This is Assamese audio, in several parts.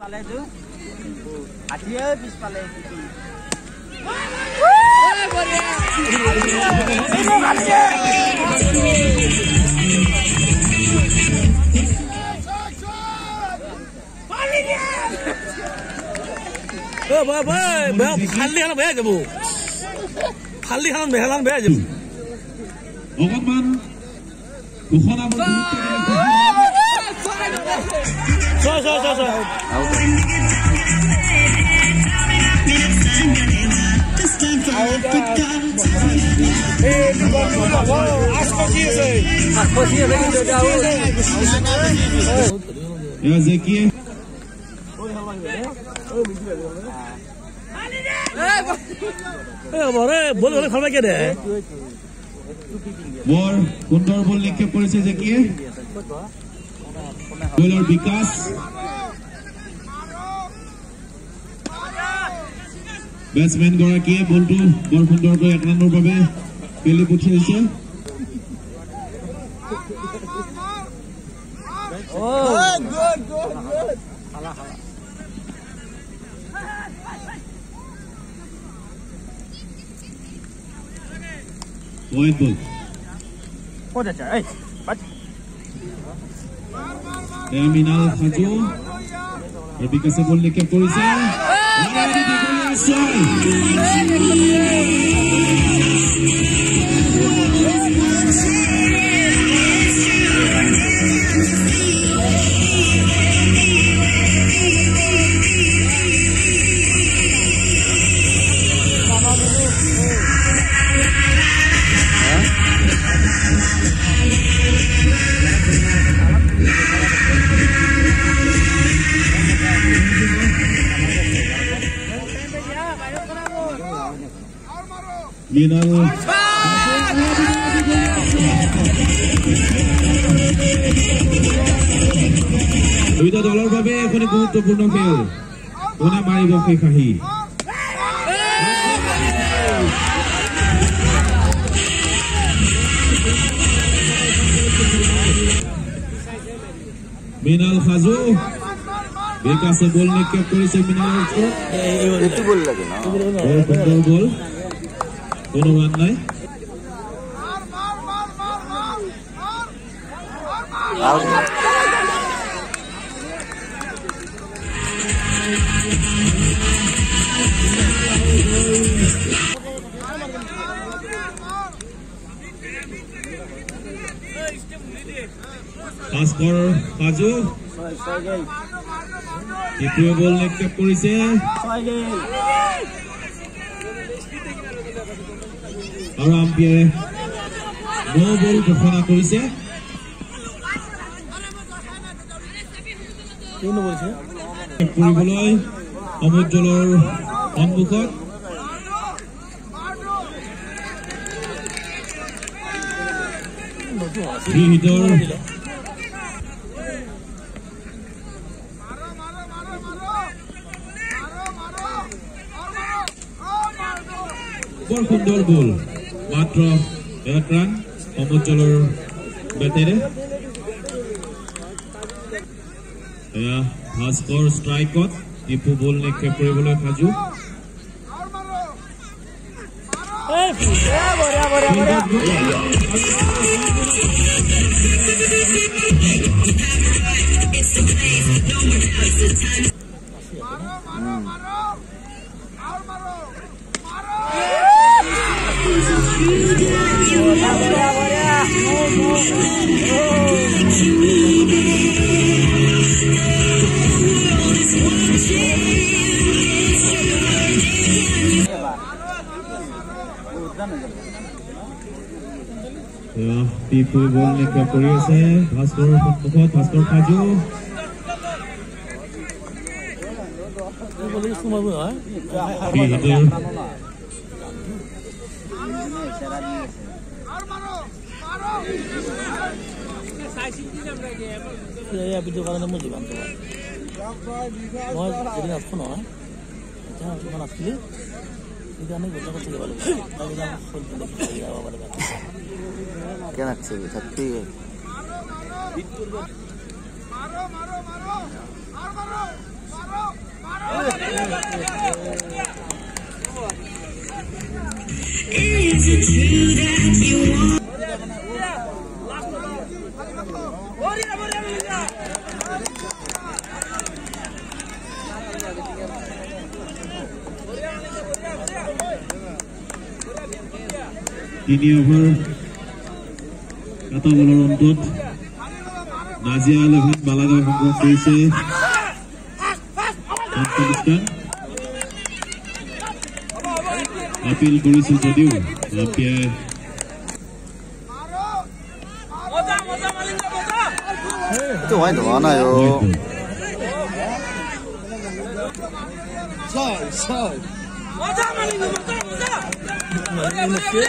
Pale tu, dia bis pale itu. Kali halang beha jabu. Kali halang beha jabu. Ogoman, bukan apa So. Ya Zeki. Boleh khalma ke deh. Bor Kundor bol nikke korise Zeki. Boler Vikas. Batsman গৰাকীয়ে বলটো বৰ সুন্দৰকৈ 1 ৰানৰ বাবে পেলি পঠিয়াইছে। Good. White ball. What is that? But Terminal Hajo. Vikase bol nikke korise. Minal দুইটা দলৰ বাবে এখনি গুৰুত্বপূৰ্ণ খেল কোনে মাৰিব খেখাহি মিনাল খাজু বিকাশে বল নিক্ষেপ কৰিছে মিনাল itu bol lagi na. সুন্দৰ বল কোনো রান নাই ভাস্কৰ কাজু দ্বিতীয় বল নিক্ষেপ কৰিছে আৰু আম্পায়াৰে নো বল ঘোষণা কৰিছে কৰিবলৈ সমুদ্ৰৰ সন্মুখত হিটৰ বৰ সুন্দৰ বল মাত্ৰ 1 ৰান সমুদ্ৰৰ বেটেৰে এয়া ভাস্কৰ ষ্ট্ৰাইকত টিপু বল নিক্ষেপ কৰিবলৈ সাজু টিপু বল নিক্ষেপ কৰি আছে ভাস্কৰৰ সন্মুখত ভাস্কৰ সাজু ভিডিঅ' কাৰণে মই যিমান মই এদিন আছো নহয় এতিয়া আছিলি সেইকাৰণে গোটা কথা যাব লাগিব Kan aksi tapi 3 over এটা বলৰ অন্তত নাজিয়া 11 বালাগাঁও সংগ্ৰহ কৰিছে আফগানিস্তান আপিল কৰিছিল যদিও umpire itu why do ana yo soy moza malinga moza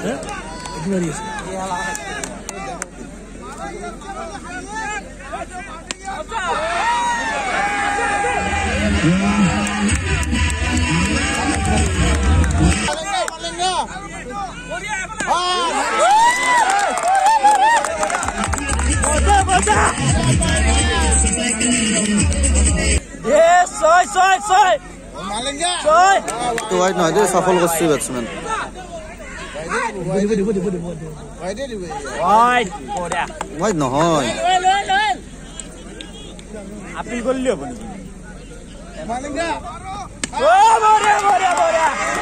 Yes, soy. To wide no, this shuffle was three batsmen. Wide no, hoy. Apil golli boli. Malinga. Oh, boria.